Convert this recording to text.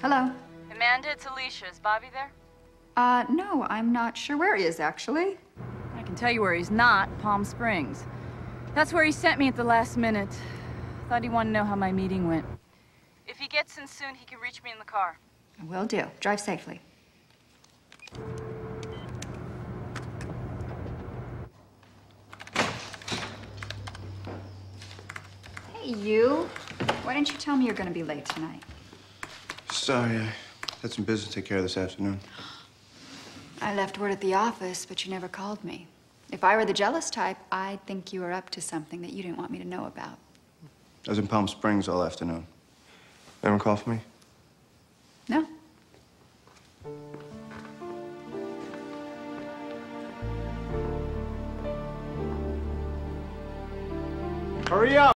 Hello. Amanda, it's Alicia. Is Bobby there? No, I'm not sure where he is, actually. I can tell you where he's not, Palm Springs. That's where he sent me at the last minute. Thought he wanted to know how my meeting went. If he gets in soon, he can reach me in the car. Will do. Drive safely. Hey, you. Why didn't you tell me you're going to be late tonight? Sorry, I had some business to take care of this afternoon. I left word at the office, but you never called me. If I were the jealous type, I'd think you were up to something that you didn't want me to know about. I was in Palm Springs all afternoon. Never call for me? No. Hurry up!